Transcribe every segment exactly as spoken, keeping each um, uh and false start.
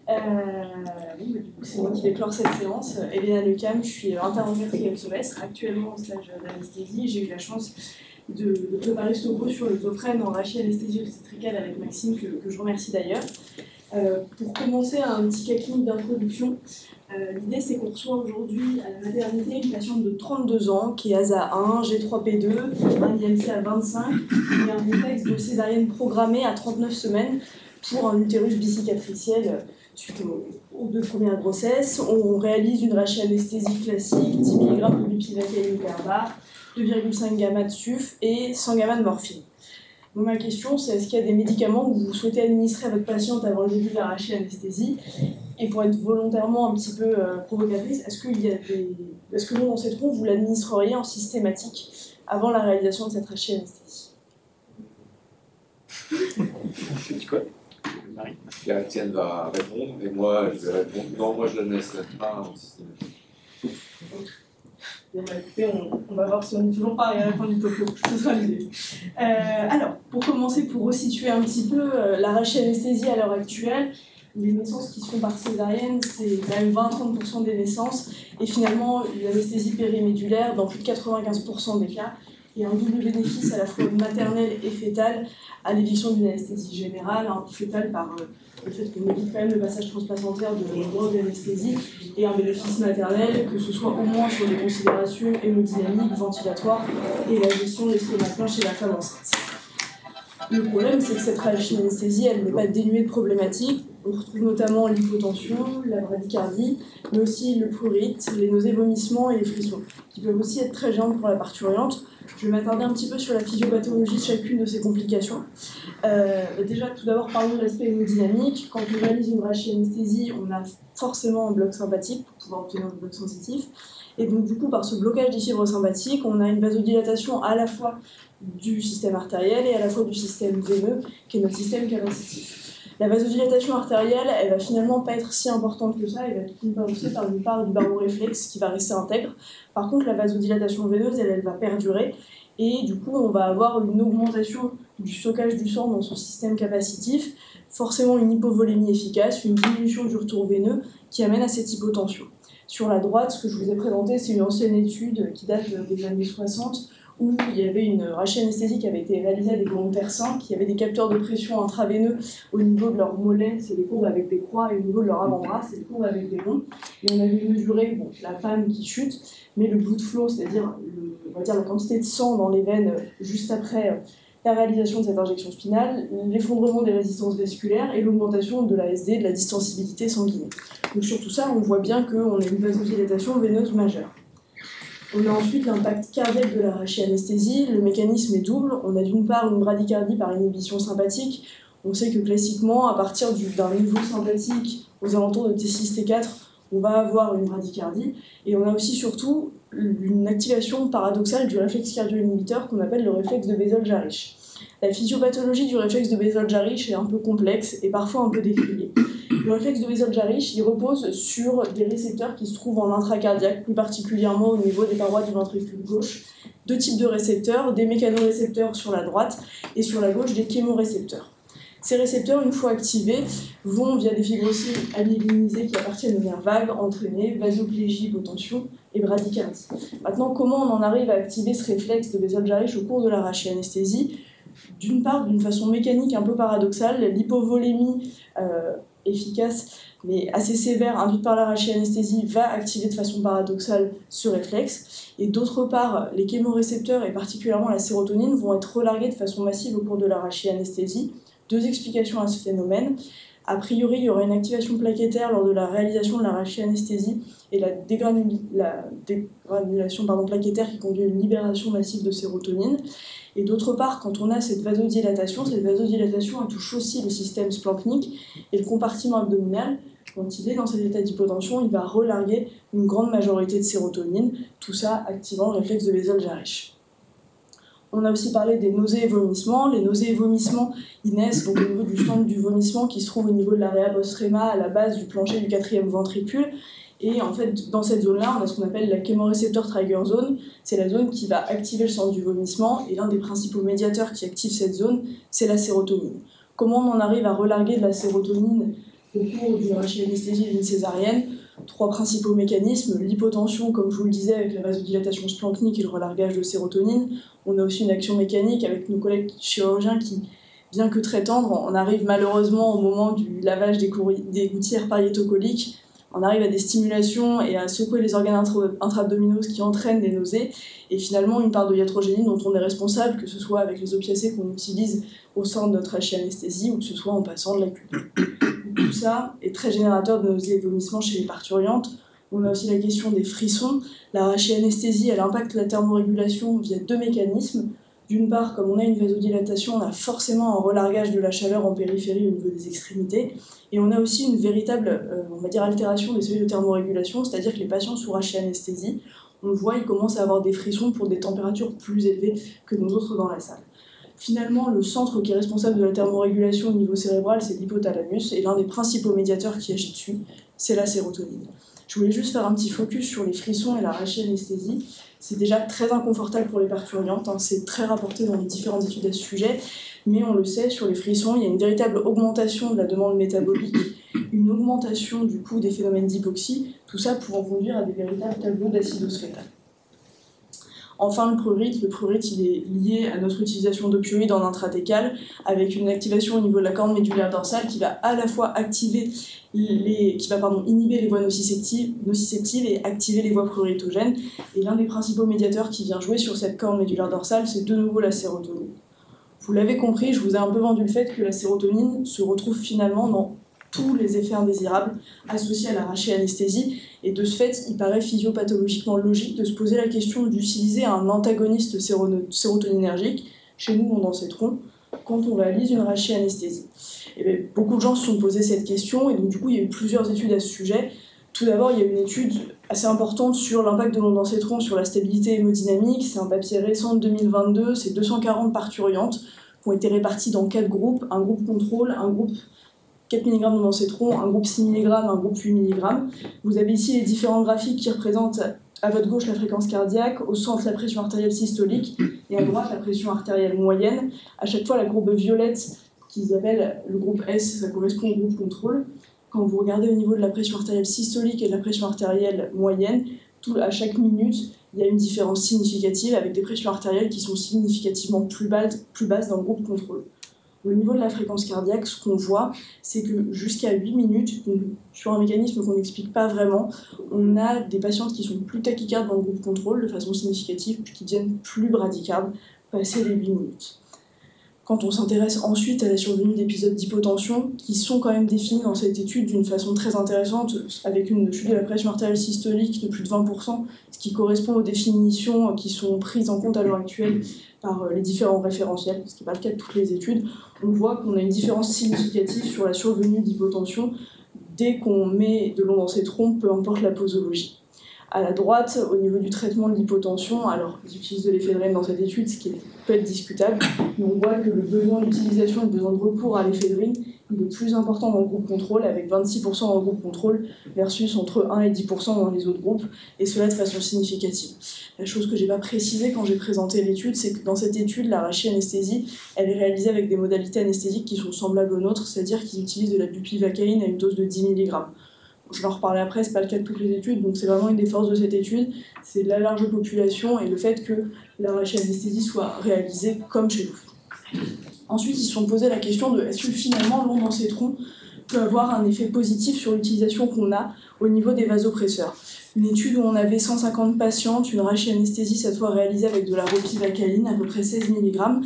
Euh, oui, bah, du coup, c'est moi qui déclore cette séance. Elena Lecam, je suis intervenante en quatrième semestre, actuellement au stage d'anesthésie. J'ai eu la chance de, de préparer ce topo sur les Zofren en rachis anesthésie obstétricale avec Maxime, que, que je remercie d'ailleurs. Euh, pour commencer, un petit cas clinique d'introduction. Euh, L'idée, c'est qu'on reçoit aujourd'hui à la maternité une patiente de trente-deux ans qui est A S A un, G trois P deux, un I M C à vingt-cinq et un contexte de césarienne programmée à trente-neuf semaines pour un utérus bicicatriciel suite aux, aux deux premières grossesses. On réalise une rachis anesthésie classique, dix milligrammes de bupivacaine per bar, deux virgule cinq gamma de suf et cent gamma de morphine. Donc ma question, c'est est-ce qu'il y a des médicaments que vous souhaitez administrer à votre patiente avant le début de la rachis anesthésie? Et pour être volontairement un petit peu euh, provocatrice, est-ce qu'il y a des... est-ce que nous, dans cette roue, vous l'administreriez en systématique avant la réalisation de cette rachis anesthésie? C'est quoi, Marie? La tienne va répondre, et moi, je vais répondre. Non, moi, je la laisserai pas en systématique. Bon, bah, écoutez, on, on va voir si on n'est toujours pas à la fin du topo. Ce sera l'idée. Euh, alors, pour commencer, pour resituer un petit peu euh, la rachis anesthésie à l'heure actuelle, les naissances qui se font par césarienne, c'est quand même vingt à trente pour cent des naissances, et finalement, l'anesthésie périmédulaire dans plus de quatre-vingt-quinze pour cent des cas, et un double bénéfice à la fois maternel et fœtal à l'éviction d'une anesthésie générale, hein, fœtale par euh, le fait qu'on évite quand même le passage transplacentaire de drogue d'anesthésie, et un bénéfice maternel, que ce soit au moins sur les considérations hémodynamiques, ventilatoires, et la gestion de l'estomac chez la femme enceinte. Le problème, c'est que cette rachis anesthésie, elle n'est pas dénuée de problématiques. On retrouve notamment l'hypotension, la bradycardie, mais aussi le prurite, les nausées, vomissements et les frissons, qui peuvent aussi être très gênants pour la parturiente. Je vais m'attarder un petit peu sur la physiopathologie de chacune de ces complications. Euh, déjà, tout d'abord, parlons de l'aspect hémodynamique. Quand on réalise une rachis anesthésie, on a forcément un bloc sympathique pour pouvoir obtenir un bloc sensitif. Et donc, du coup, par ce blocage des fibres sympathiques, on a une vasodilatation à la fois du système artériel et à la fois du système veineux, qui est notre système capacitif. La vasodilatation artérielle, elle va finalement pas être si importante que ça, elle va être compensée par une part du baroréflexe qui va rester intègre. Par contre, la vasodilatation veineuse, elle, elle va perdurer, et du coup, on va avoir une augmentation du stockage du sang dans son système capacitif, forcément une hypovolémie efficace, une diminution du retour veineux qui amène à cette hypotension. Sur la droite, ce que je vous ai présenté, c'est une ancienne étude qui date des années soixante, où il y avait une rachis anesthésie qui avait été réalisée à des volontaires sains, qui avaient des capteurs de pression intraveineux au niveau de leur mollet, c'est des courbes avec des croix, et au niveau de leur avant-bras, c'est des courbes avec des ronds. Et on avait mesuré bon, la femme qui chute, mais le blood flow, c'est-à-dire le, on va dire la quantité de sang dans les veines juste après la réalisation de cette injection spinale, l'effondrement des résistances vasculaires et l'augmentation de l'A S D, de la distensibilité sanguine. Donc sur tout ça, on voit bien qu'on a une vasodilatation veineuse majeure. On a ensuite l'impact cardiaque de la rachis anesthésie. Le mécanisme est double. On a d'une part une bradycardie par inhibition sympathique. On sait que classiquement, à partir d'un niveau sympathique aux alentours de T six T quatre, on va avoir une bradycardie. Et on a aussi surtout une activation paradoxale du réflexe cardio-inhibiteur qu'on appelle le réflexe de Basel-Jarisch. La physiopathologie du réflexe de Basel-Jarisch est un peu complexe et parfois un peu décriée. Le réflexe de Basel-Jarisch, il repose sur des récepteurs qui se trouvent en intracardiaque, plus particulièrement au niveau des parois du ventricule gauche. Deux types de récepteurs, des mécanorécepteurs sur la droite et sur la gauche des chémorécepteurs. Ces récepteurs, une fois activés, vont, via des fibrocines amyélinisées qui appartiennent au nerf vague, entraîner vasoplégie, hypotension et bradycardie. Maintenant, comment on en arrive à activer ce réflexe de Basel-Jarisch au cours de la rachis anesthésie? D'une part, d'une façon mécanique un peu paradoxale, l'hypovolémie euh, efficace mais assez sévère induite par la rachis anesthésie va activer de façon paradoxale ce réflexe, et d'autre part, les chémorécepteurs et particulièrement la sérotonine vont être relargués de façon massive au cours de la rachis anesthésie. Deux explications à ce phénomène. A priori, il y aurait une activation plaquettaire lors de la réalisation de la rachis anesthésie et la, dégranul... la dégranulation pardon, plaquettaire qui conduit à une libération massive de sérotonine. Et d'autre part, quand on a cette vasodilatation, cette vasodilatation elle touche aussi le système splanchnique et le compartiment abdominal. Quand il est dans cet état d'hypotension, il va relarguer une grande majorité de sérotonine, tout ça activant le réflexe de Basel-Jarisch. On a aussi parlé des nausées et vomissements. Les nausées et vomissements, ils naissent donc au niveau du centre du vomissement qui se trouve au niveau de l'area postrema, à la base du plancher du quatrième ventricule. Et en fait, dans cette zone-là, on a ce qu'on appelle la chémorécepteur trigger zone. C'est la zone qui va activer le centre du vomissement. Et l'un des principaux médiateurs qui active cette zone, c'est la sérotonine. Comment on en arrive à relarguer de la sérotonine au cours d'une rachis-anesthésie et d'une césarienne. Trois principaux mécanismes, l'hypotension, comme je vous le disais, avec la vasodilatation splanchnique et le relargage de sérotonine. On a aussi une action mécanique avec nos collègues chirurgiens qui, bien que très tendres, on arrive malheureusement au moment du lavage des, des gouttières pariétocoliques, on arrive à des stimulations et à secouer les organes intra-abdominaux qui entraînent des nausées, et finalement une part de iatrogénie dont on est responsable, que ce soit avec les opiacés qu'on utilise au sein de notre rachis-anesthésie ou que ce soit en passant de l'acupuncture. Tout ça est très générateur de nausées et vomissements chez les parturientes. On a aussi la question des frissons. La rachis-anesthésie, elle impacte la thermorégulation via deux mécanismes. D'une part, comme on a une vasodilatation, on a forcément un relargage de la chaleur en périphérie au niveau des extrémités. Et on a aussi une véritable, euh, on va dire, altération des seuils de thermorégulation, c'est-à-dire que les patients sous rachis-anesthésie, on le voit, ils commencent à avoir des frissons pour des températures plus élevées que nous autres dans la salle. Finalement, le centre qui est responsable de la thermorégulation au niveau cérébral, c'est l'hypothalamus, et l'un des principaux médiateurs qui agit dessus, c'est la sérotonine. Je voulais juste faire un petit focus sur les frissons et la rachis-anesthésie. C'est déjà très inconfortable pour les parturientes, hein, c'est très rapporté dans les différentes études à ce sujet, mais on le sait, sur les frissons, il y a une véritable augmentation de la demande métabolique, une augmentation du coup des phénomènes d'hypoxie, tout ça pouvant conduire à des véritables tableaux d'acidose fœtale. Enfin, le prurite, le prurite il est lié à notre utilisation d'opioïdes en intratécal, avec une activation au niveau de la corne médulaire dorsale qui va à la fois activer les, qui va pardon, inhiber les voies nociceptives, nociceptives et activer les voies pruritogènes. Et l'un des principaux médiateurs qui vient jouer sur cette corne médulaire dorsale, c'est de nouveau la sérotonine. Vous l'avez compris, je vous ai un peu vendu le fait que la sérotonine se retrouve finalement dans tous les effets indésirables associés à la rachis-anesthésie, et de ce fait, il paraît physiopathologiquement logique de se poser la question d'utiliser un antagoniste sérotoninergique, chez nous dans ces troncs, quand on réalise une rachis-anesthésie. Et bien, beaucoup de gens se sont posé cette question, et donc du coup il y a eu plusieurs études à ce sujet. Tout d'abord, il y a une étude assez importante sur l'impact de l'ondansetron sur la stabilité hémodynamique. C'est un papier récent de deux mille vingt-deux, c'est deux cent quarante parturientes qui ont été réparties dans quatre groupes, un groupe contrôle, un groupe quatre milligrammes d'ondansetron, un groupe six milligrammes, un groupe huit milligrammes. Vous avez ici les différents graphiques qui représentent à votre gauche la fréquence cardiaque, au centre la pression artérielle systolique et à droite la pression artérielle moyenne. À chaque fois, la courbe violette, qu'ils appellent le groupe S, ça correspond au groupe contrôle. Quand vous regardez au niveau de la pression artérielle systolique et de la pression artérielle moyenne, tout, à chaque minute, il y a une différence significative avec des pressions artérielles qui sont significativement plus basses, plus basses dans le groupe contrôle. Au niveau de la fréquence cardiaque, ce qu'on voit, c'est que jusqu'à huit minutes, donc sur un mécanisme qu'on n'explique pas vraiment, on a des patientes qui sont plus tachycardes dans le groupe contrôle de façon significative, puis qui deviennent plus bradycardes passé les huit minutes. Quand on s'intéresse ensuite à la survenue d'épisodes d'hypotension, qui sont quand même définis dans cette étude d'une façon très intéressante, avec une chute de la pression artérielle systolique de plus de vingt pour cent, ce qui correspond aux définitions qui sont prises en compte à l'heure actuelle par les différents référentiels, ce qui n'est pas le cas de toutes les études, on voit qu'on a une différence significative sur la survenue d'hypotension dès qu'on met de l'ondansetron, peu importe la posologie. À la droite, au niveau du traitement de l'hypotension, alors ils utilisent de l'éphédrine dans cette étude, ce qui peut être discutable, mais on voit que le besoin d'utilisation et le besoin de recours à l'éphédrine il est plus important dans le groupe contrôle, avec vingt-six pour cent dans le groupe contrôle versus entre un et dix pour cent dans les autres groupes, et cela de façon significative. La chose que je n'ai pas précisée quand j'ai présenté l'étude, c'est que dans cette étude, la rachis-anesthésie, elle est réalisée avec des modalités anesthésiques qui sont semblables aux nôtres, c'est-à-dire qu'ils utilisent de la bupivacaïne à une dose de dix milligrammes. Je vais en reparler après, c'est pas le cas de toutes les études, donc c'est vraiment une des forces de cette étude, c'est la large population et le fait que la rachis-anesthésie soit réalisée comme chez nous. Ensuite, ils se sont posé la question de est-ce que finalement l'ondansetron peut avoir un effet positif sur l'utilisation qu'on a au niveau des vasopresseurs. Une étude où on avait cent cinquante patientes, une rachis-anesthésie cette fois réalisée avec de la ropivacaïne, à peu près seize milligrammes,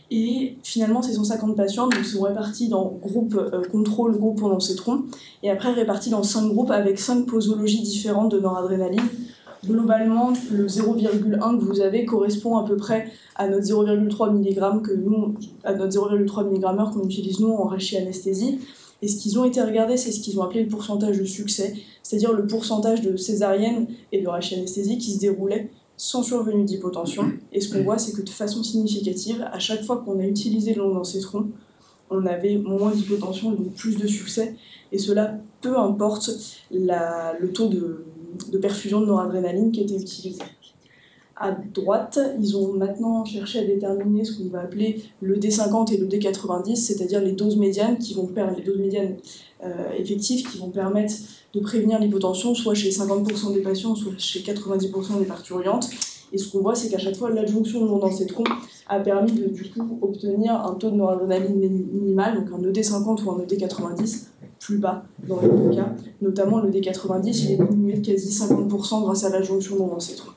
et finalement ces cent cinquante patientes donc, sont réparties dans groupe euh, contrôle, groupe ondansetron, et après réparties dans cinq groupes avec cinq posologies différentes de noradrénaline. Globalement, le zéro virgule un que vous avez correspond à peu près à notre zéro virgule trois milligrammes que nous, à notre zéro virgule trois milligrammes heure qu'on utilise nous en rachis-anesthésie. Et ce qu'ils ont été regardés, c'est ce qu'ils ont appelé le pourcentage de succès, c'est-à-dire le pourcentage de césarienne et de rachis-anesthésie qui se déroulait sans survenue d'hypotension. Et ce qu'on voit, c'est que de façon significative, à chaque fois qu'on a utilisé l'ondansetron, on avait moins d'hypotension et donc plus de succès. Et cela, peu importe la, le taux de, de perfusion de noradrénaline qui était utilisé. À droite, ils ont maintenant cherché à déterminer ce qu'on va appeler le D cinquante et le D quatre-vingt-dix, c'est-à-dire les doses médianes, qui vont per- les doses médianes euh, effectives qui vont permettre de prévenir l'hypotension, soit chez cinquante pour cent des patients, soit chez quatre-vingt-dix pour cent des parturientes. Et ce qu'on voit, c'est qu'à chaque fois, l'adjonction de l'ondansetron a permis de du coup, obtenir un taux de noradrénaline minimal, donc un E D cinquante ou un E D quatre-vingt-dix, plus bas dans les deux cas. Notamment le D quatre-vingt-dix, il est diminué de quasi cinquante pour cent grâce à l'adjonction d'ondansetron.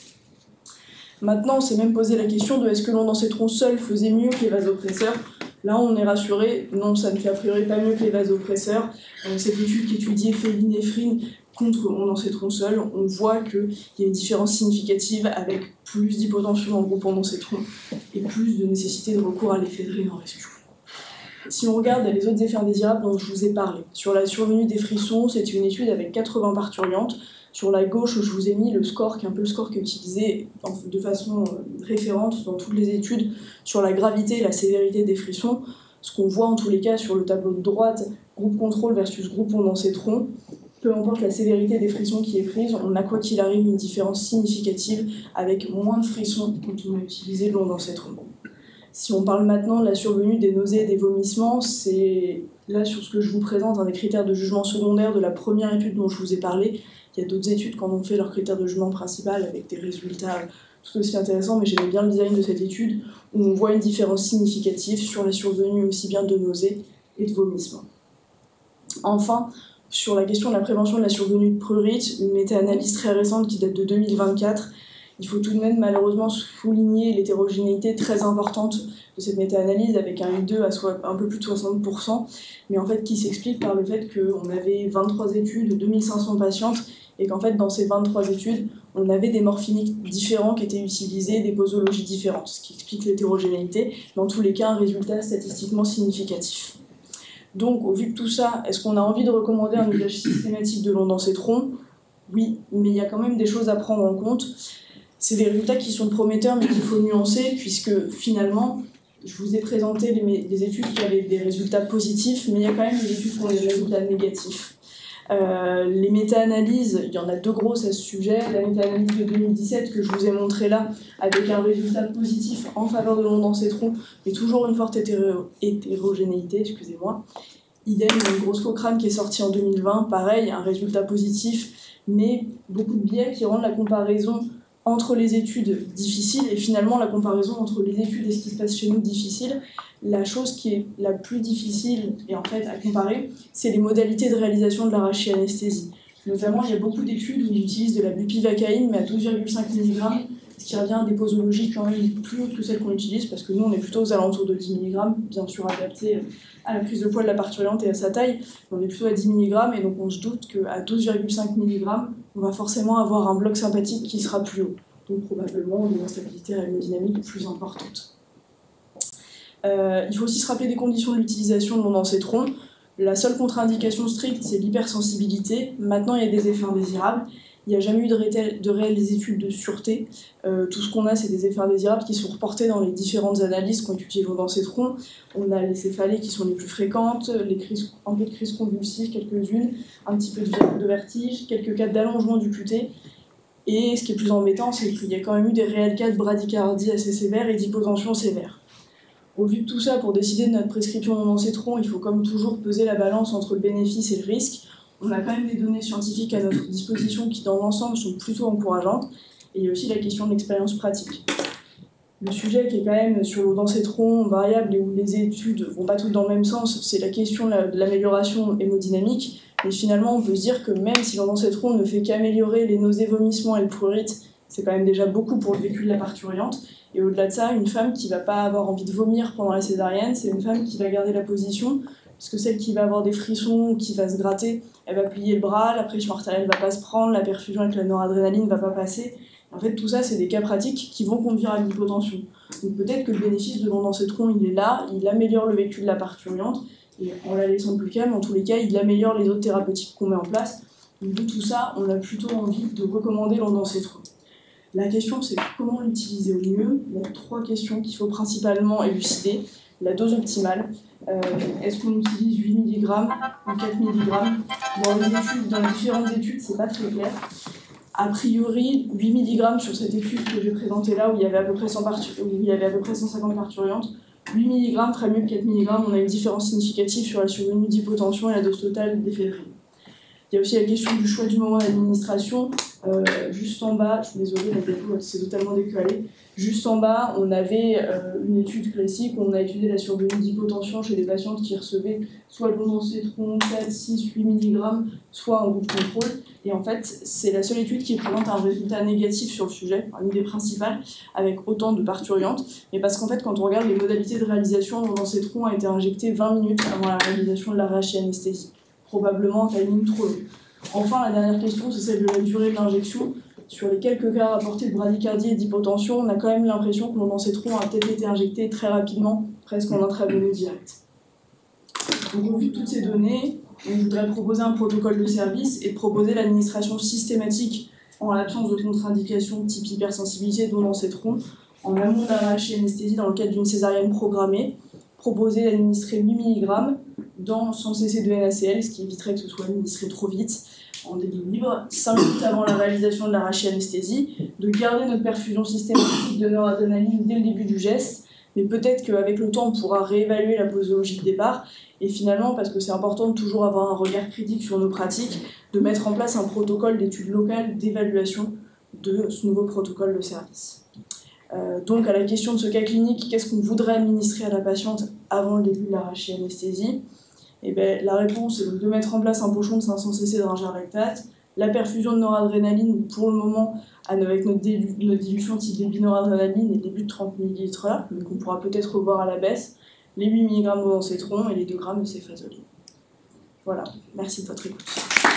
Maintenant, on s'est même posé la question de est-ce que l'ondansetron seul faisait mieux que les vasopresseurs. Là, on est rassuré, non, ça ne fait a priori pas mieux que les vasopresseurs. Euh, cette étude qui étudiait phényléphrine contre ondansetron seul, on voit qu'il y a une différence significative avec plus d'hypotension dans le groupe ondansetron et plus de nécessité de recours à l'éphédrine en rescue. Si on regarde les autres effets indésirables dont je vous ai parlé, sur la survenue des frissons, c'est une étude avec quatre-vingts parturientes. Sur la gauche, je vous ai mis le score, qui est un peu le score qui est utilisé de façon référente dans toutes les études sur la gravité et la sévérité des frissons. Ce qu'on voit en tous les cas sur le tableau de droite, groupe contrôle versus groupe ondansetron, peu importe la sévérité des frissons qui est prise, on a quoi qu'il arrive une différence significative avec moins de frissons quand on a utilisé l'ondansetron. Si on parle maintenant de la survenue des nausées et des vomissements, c'est là sur ce que je vous présente un des critères de jugement secondaire de la première étude dont je vous ai parlé. Il y a d'autres études qui en ont fait leur critère de jugement principal avec des résultats tout aussi intéressants, mais j'aimais bien le design de cette étude où on voit une différence significative sur la survenue aussi bien de nausées et de vomissements. Enfin, sur la question de la prévention de la survenue de prurite, une méta-analyse très récente qui date de deux mille vingt-quatre, il faut tout de même malheureusement souligner l'hétérogénéité très importante de cette méta-analyse avec un I deux à un peu plus de soixante pour cent, mais en fait qui s'explique par le fait qu'on avait vingt-trois études, deux mille cinq cents patientes, et qu'en fait dans ces vingt-trois études, on avait des morphiniques différents qui étaient utilisés, des posologies différentes, ce qui explique l'hétérogénéité, dans tous les cas un résultat statistiquement significatif. Donc au vu de tout ça, est-ce qu'on a envie de recommander un usage systématique de l'ondansetron ? Oui, mais il y a quand même des choses à prendre en compte. C'est des résultats qui sont prometteurs, mais qu'il faut nuancer, puisque finalement, je vous ai présenté les, les études qui avaient des résultats positifs, mais il y a quand même des études qui ont des résultats négatifs. Euh, les méta-analyses, il y en a deux grosses à ce sujet. La méta-analyse de deux mille dix-sept que je vous ai montrée là, avec un résultat positif en faveur de l'ondansetron, mais toujours une forte hétéro- hétérogénéité, excusez-moi. Idem, il y a une grosse Cochrane qui est sortie en deux mille vingt, pareil, un résultat positif, mais beaucoup de biais qui rendent la comparaison entre les études difficiles et finalement la comparaison entre les études et ce qui se passe chez nous difficile. La chose qui est la plus difficile et en fait à comparer, c'est les modalités de réalisation de l'arachy-anesthésie. Notamment, il y a beaucoup d'études où ils utilisent de la bupivacaïne, mais à douze virgule cinq milligrammes, ce qui revient à des posologies quand même plus hautes que celles qu'on utilise, parce que nous, on est plutôt aux alentours de dix milligrammes, bien sûr adapté à la prise de poids de la parturiente et à sa taille. On est plutôt à dix milligrammes, et donc on se doute qu'à douze virgule cinq milligrammes, on va forcément avoir un bloc sympathique qui sera plus haut. Donc probablement une instabilité aérodynamique plus importante. Euh, il faut aussi se rappeler des conditions de l'utilisation de l'ondansetron. La seule contre-indication stricte, c'est l'hypersensibilité. Maintenant, il y a des effets indésirables. Il n'y a jamais eu de, ré- de réelles études de sûreté. Euh, tout ce qu'on a, c'est des effets indésirables qui sont reportés dans les différentes analyses qui ont étudié l'ondansetron. On a les céphalées qui sont les plus fréquentes, les crises, un peu de crises convulsives, quelques-unes, un petit peu de, de vertige, quelques cas d'allongement du Q T. Et ce qui est plus embêtant, c'est qu'il y a quand même eu des réels cas de bradycardie assez sévères et d'hypotension sévère. Au vu de tout ça, pour décider de notre prescription d'ondansetron, il faut comme toujours peser la balance entre le bénéfice et le risque. On a quand même des données scientifiques à notre disposition qui, dans l'ensemble, sont plutôt encourageantes. Et il y a aussi la question de l'expérience pratique. Le sujet qui est quand même sur l'ondansetron variable et où les études ne vont pas toutes dans le même sens, c'est la question de l'amélioration hémodynamique. Et finalement, on peut se dire que même si l'ondansetron ne fait qu'améliorer les nausées, vomissements et le prurite, c'est quand même déjà beaucoup pour le vécu de la parturiente. Et au-delà de ça, une femme qui ne va pas avoir envie de vomir pendant la césarienne, c'est une femme qui va garder la position, parce que celle qui va avoir des frissons, qui va se gratter, elle va plier le bras, la pression artérielle ne va pas se prendre, la perfusion avec la noradrénaline ne va pas passer. En fait, tout ça, c'est des cas pratiques qui vont conduire à l'hypotension. Donc peut-être que le bénéfice de l'ondansetron, il est là, il améliore le vécu de la parturiente, et en la laissant plus calme, en tous les cas, il améliore les autres thérapeutiques qu'on met en place. Donc de tout ça, on a plutôt envie de recommander l'ondansetron. La question, c'est comment l'utiliser au mieux. Il y a trois questions qu'il faut principalement élucider. La dose optimale. Euh, est-ce qu'on utilise huit milligrammes ou quatre milligrammes ? Dans les études, dans les différentes études, c'est pas très clair. A priori, huit milligrammes sur cette étude que j'ai présentée là, où il y avait à peu près, cent partu- où il y avait à peu près cent cinquante parturientes, huit milligrammes, très mieux que quatre milligrammes, on a une différence significative sur la survenue d'hypotension et la dose totale d'éphédrine. Il y a aussi la question du choix du moment d'administration. Euh, juste en bas, je suis désolée, la diapo c'est totalement décalé. Juste en bas, on avait euh, une étude classique où on a étudié la survenue d'hypotension chez des patientes qui recevaient soit l'ondansetron quatre, six, huit milligrammes, soit en groupe contrôle. Et en fait, c'est la seule étude qui présente un résultat négatif sur le sujet, une des principales, avec autant de parturientes. Mais parce qu'en fait, quand on regarde les modalités de réalisation, l'ondansetron a été injecté vingt minutes avant la réalisation de l'arrache et anesthésie. Probablement un timing trop long. Enfin, la dernière question, c'est celle de la durée de l'injection. Sur les quelques cas rapportés de bradycardie et d'hypotension, on a quand même l'impression que l'ondansetron a peut-être été injecté très rapidement, presque en intraveineux direct. Donc, au vu de toutes ces données, on voudrait proposer un protocole de service et proposer l'administration systématique en l'absence de contre-indication type hypersensibilité d'ondansetron en amont d'arrache et anesthésie dans le cadre d'une césarienne programmée, proposer d'administrer huit milligrammes dans sans cesser de N A C L, ce qui éviterait que ce soit administré trop vite, en débit libre, cinq minutes avant la réalisation de l'arrache et anesthésie, de garder notre perfusion systématique de noradrénaline dès le début du geste, mais peut-être qu'avec le temps, on pourra réévaluer la posologie de départ, et finalement, parce que c'est important de toujours avoir un regard critique sur nos pratiques, de mettre en place un protocole d'études locales d'évaluation de ce nouveau protocole de service. Euh, donc à la question de ce cas clinique, qu'est-ce qu'on voudrait administrer à la patiente avant le début de l'arrache et anesthésie? Et ben, la réponse est de mettre en place un pochon de cinq cents centilitres de ringerlactate, la perfusion de noradrénaline pour le moment avec notre, délu- notre dilution type débit noradrénaline et début de trente millilitres heure, mais qu'on pourra peut-être revoir à la baisse, les huit milligrammes d'ondansetron et les deux grammes de céphazolines. Voilà, merci de votre écoute.